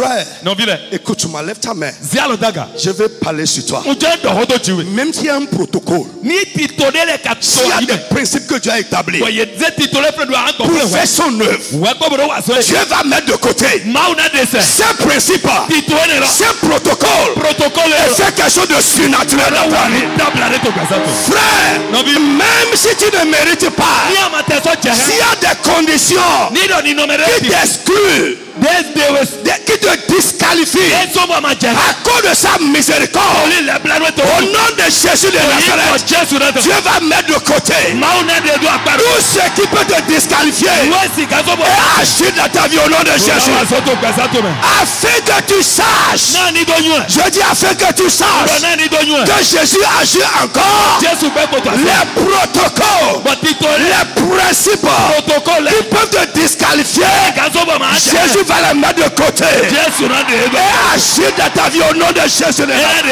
Frère, écoute-moi, lève ta main. Je vais parler sur toi. Même s'il y a un protocole, s'il y a des principes que Dieu a établis pour faire son œuvre, Dieu va mettre de côté ces principes, ces protocoles et faire quelque chose de surnaturel dans ta vie. Frère, même si tu ne mérites pas, s'il y a des conditions qui t'excluent, qui te disqualifient à cause de sa miséricorde, au nom de Jésus de Nazareth, Dieu va mettre de côté tout ce qui peut te disqualifier et agir dans ta vie au nom de Jésus, afin que tu saches, je dis afin que tu saches que Jésus agit encore. Les protocoles, les principes qui peuvent te disqualifier, Jésus va les mettre de côté et agir dans ta vie au nom de Jésus.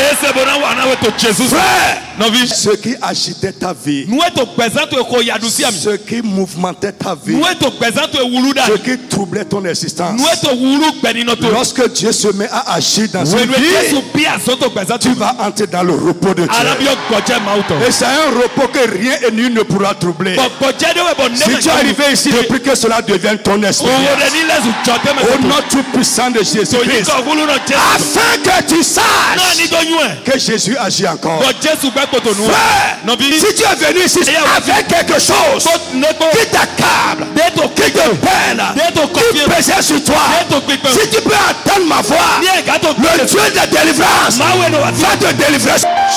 Frère, ce qui agitait ta vie, ce qui mouvementait ta vie, ce qui troublait ton existence, lorsque Dieu se met à agir dans ta vie, tu vas entrer dans le repos de Dieu. Et c'est un repos que rien et nul ne pourra troubler. Si tu es arrivé ici depuis que cela devienne ton esprit, au nom tout puissant de Jésus-Christ, afin que tu saches que Jésus agit encore. Frère, si tu es venu ici avec quelque chose qui t'accable, qui te peine, qui pèse sur toi, si tu peux entendre ma voix, le Dieu de délivrance va te délivrer.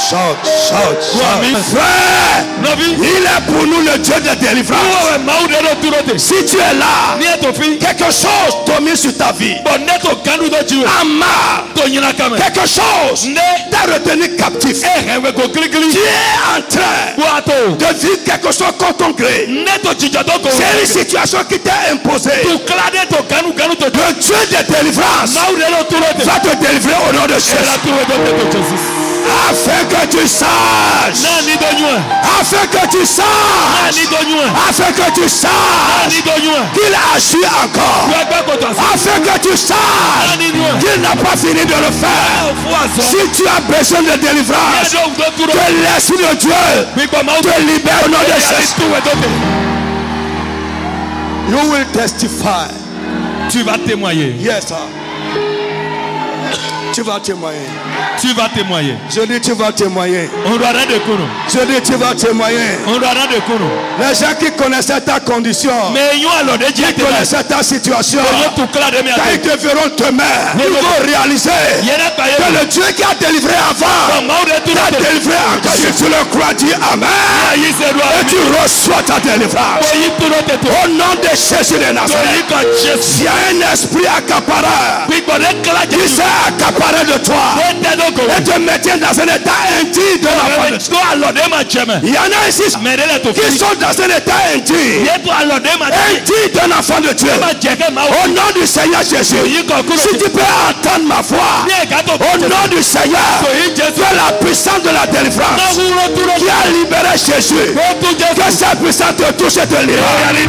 Frère, il est pour nous le Dieu de délivrance. Si tu es là, quelque chose tombe sur ta vie, un mal, quelque chose t'a retenu captif, tu es en train de vivre quelque chose contre ton gré. C'est une situation qui t'est imposée. Le Dieu de délivrance va te délivrer au nom de Jésus. Afin que tu saches, afin que tu saches, afin que tu saches qu'il agit encore, afin que tu saches qu'il n'a pas fini de le faire. Si tu as besoin de délivrance, que l'Esprit de Dieu te libère au nom de Jésus. You will testify. Tu vas témoigner. Yes, sir. Tu vas témoigner. Tu vas témoigner. Je dis tu vas témoigner. Je dis tu vas témoigner. Les gens qui connaissaient ta condition, qui connaissaient ta situation, quand ils te verront demain, ils vont réaliser que le Dieu qui a délivré avant t'a délivré encore. Si tu le crois, dis Amen. Et tu reçois ta délivrance. Au nom de Jésus de Nazareth. S'il y a un esprit accapareur qui s'est accaparé de toi et te maintient dans un état indigne de l'enfant de Dieu. Il y en a ici qui sont dans un état indigne d'un enfant de Dieu. Au nom du Seigneur Jésus, si tu peux entendre ma voix, au nom du Seigneur, tu es la puissance de la délivrance qui a libéré Jésus. Que cette puissance te touche et te libère.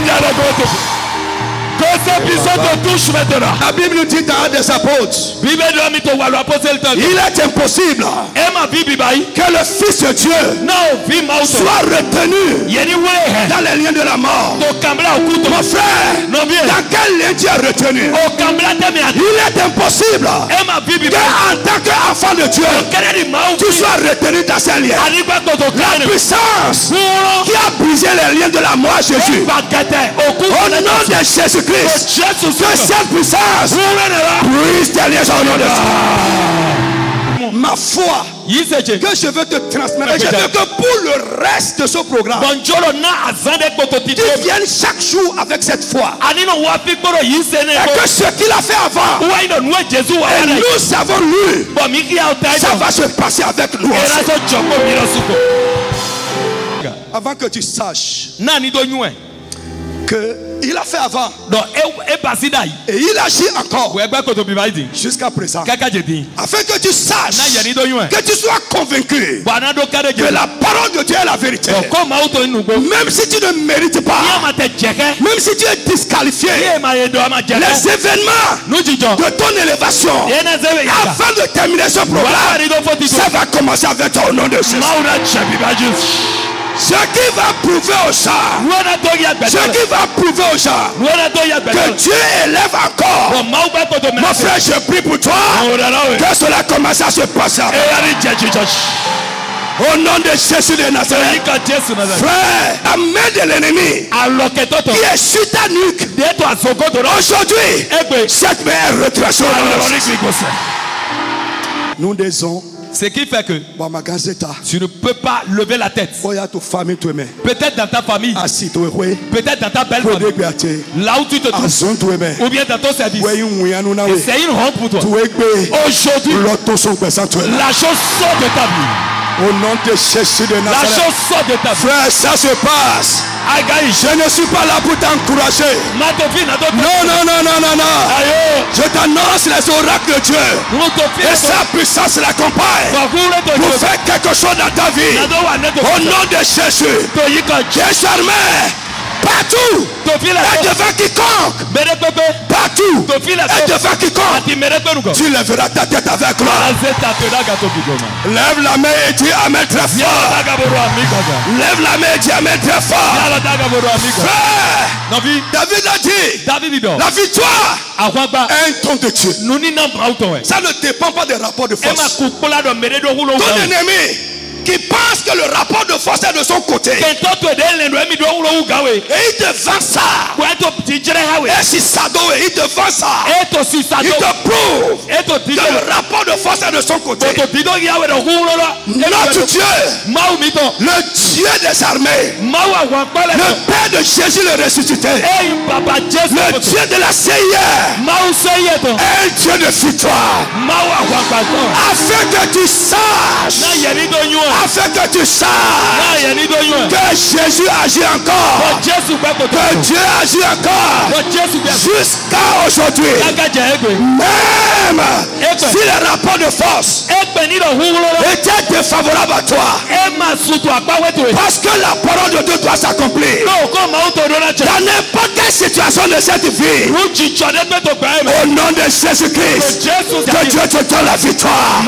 Que cette puissance te touche maintenant. La Bible nous dit dans des apôtres, il est impossible que le Fils de Dieu soit retenu dans les liens de la mort. Mon frère, dans quel lien tu es retenu? Il est impossible qu'en tant qu'enfant de Dieu, tu sois retenu dans ces liens. La puissance qui a brisé les liens de la mort à Jésus, au nom de Jésus-Christ, que cette puissance brise tes liens au nom de Dieu. Ma foi que je veux te transmettre, je veux que pour le reste de ce programme, tu viennes chaque jour avec cette foi, et que ce qu'il a fait avant et nous avons lu, ça va se passer avec nous aussi. Avant que tu saches qu'il a fait avant. Donc, Et il agit encore jusqu'à présent. Afin que tu saches, que tu sois convaincu que la parole de Dieu est la vérité. Même si tu ne mérites pas, même si tu es disqualifié, les événements de ton élévation, afin de terminer ce programme, ça va commencer avec toi au nom de Jésus. Ce qui va prouver aux gens, que Dieu élève encore. Mon frère, je prie pour toi que cela commence à se passer. Au nom de Jésus de Nazareth, frère, la main de l'ennemi qui est sur ta nuque, aujourd'hui, cette main est retracée. Nous disons, ce qui fait que tu ne peux pas lever la tête. Peut-être dans ta famille, peut-être dans ta belle famille, là où tu te trouves, ou bien dans ton service. Et c'est une honte pour toi. Aujourd'hui, la chose sort de ta vie. Au nom de Jésus de Nazareth, la chose sort de ta vie. Frère, ça se passe. Je ne suis pas là pour t'encourager. Non. Je t'annonce les oracles de Dieu. Et sa puissance l'accompagne pour faire quelque chose dans ta vie. Au nom de Jésus, Jésus armé partout et devant quiconque. Partout et devant quiconque. Tu lèveras ta tête avec moi. Lève la main et dis amen très fort. Lève la main et dis amen très fort. Frère, David a dit, la victoire est un don de Dieu. Ça ne dépend pas des rapports de force. Ton ennemi qui pense que le rapport de force est de son côté, et il te vend ça, et si ça doit, il te vend ça, il te prouve que le rapport de force est de son côté. Notre Dieu, le Dieu des armées, le Père de Jésus le ressuscité, le Dieu de la CIA, est un Dieu de victoire. Afin que tu saches, afin que tu saches que Jésus agit encore, que Dieu agit encore jusqu'à aujourd'hui. Même si les rapports de force étaient défavorables à toi, parce que la parole de Dieu doit s'accomplir dans n'importe quelle situation de cette vie. Au nom de Jésus-Christ, que Dieu te donne la victoire.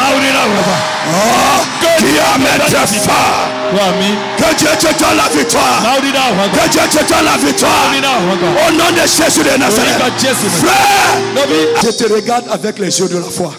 Qui amène très fort. Que Dieu te donne la victoire. Que Dieu te donne la victoire. Au nom de Jésus de Nazareth. Frère, je te regarde avec les yeux de la foi.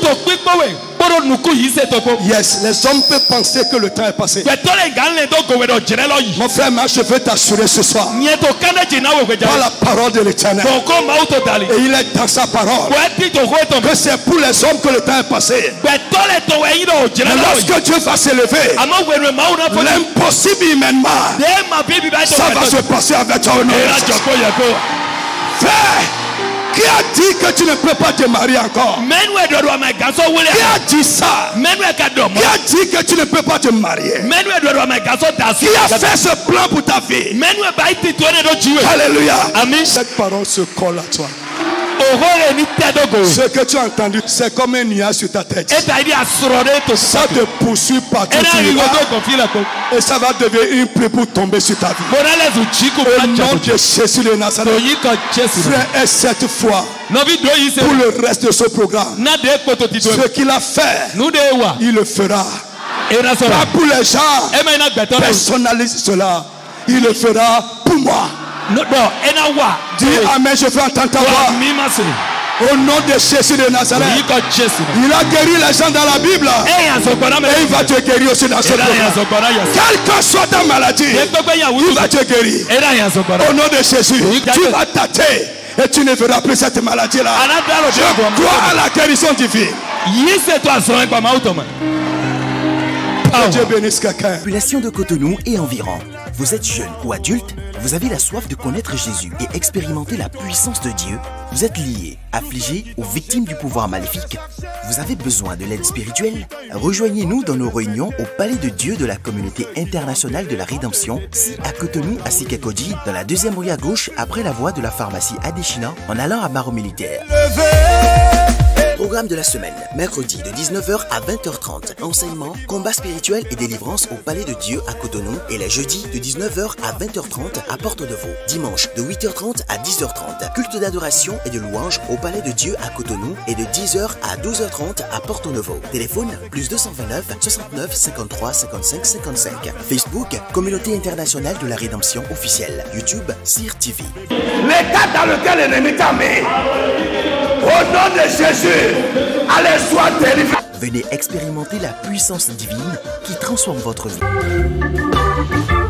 Yes, les hommes peuvent penser que le temps est passé. Mon frère, je veux t'assurer ce soir par la parole de l'Éternel, et il est dans sa parole, que c'est pour les hommes que le temps est passé. Mais lorsque Dieu va s'élever, l'impossible humainement, ça va se passer avec toi au nom de Jésus. Frère, qui a dit que tu ne peux pas te marier encore? Qui a dit ça? Qui a dit que tu ne peux pas te marier? Qui a fait ce plan pour ta vie? Alléluia. Cette parole se colle à toi. Ce que tu as entendu, c'est comme un nuage sur ta tête. Ça te poursuit partout. Et ça va devenir une pluie pour tomber sur ta vie. Au nom de Jésus de Nazareth, frère, et cette fois, pour le reste de ce programme, ce qu'il a fait, il le fera. Pas pour les gens, personnalise cela. Il le fera pour moi. Dis amen, je veux entendre ta voix. Au nom de Jésus de Nazareth. Il a guéri les gens dans la Bible, et il va te guérir aussi dans ce programme. Quelle que soit ta maladie, il va te guérir. Au nom de Jésus, tu vas tâter et tu ne verras plus cette maladie-là. Je crois à la guérison divine. Que Dieu bénisse quelqu'un. Population de Cotonou et environ. Vous êtes jeune ou adulte? Vous avez la soif de connaître Jésus et expérimenter la puissance de Dieu? Vous êtes lié, affligé ou victime du pouvoir maléfique? Vous avez besoin de l'aide spirituelle? Rejoignez-nous dans nos réunions au Palais de Dieu de la Communauté Internationale de la Rédemption, si à Cotonou, à Sikakoji, dans la 2e rue à gauche, après la voie de la pharmacie Adeshina, en allant à Maro Militaire. Programme de la semaine, mercredi de 19h à 20h30. Enseignement, combat spirituel et délivrance au Palais de Dieu à Cotonou. Et les jeudis de 19h à 20h30 à Porto-Novo. Dimanche de 8h30 à 10h30. Culte d'adoration et de louange au Palais de Dieu à Cotonou. Et de 10h à 12h30 à Porto-Novo. Téléphone plus 229 69 53 55 55. Facebook, Communauté Internationale de la Rédemption officielle. YouTube, CIR TV. L'état dans lequel l'ennemi t'a mis, au nom de Jésus, allez, sois délivré. Venez expérimenter la puissance divine qui transforme votre vie.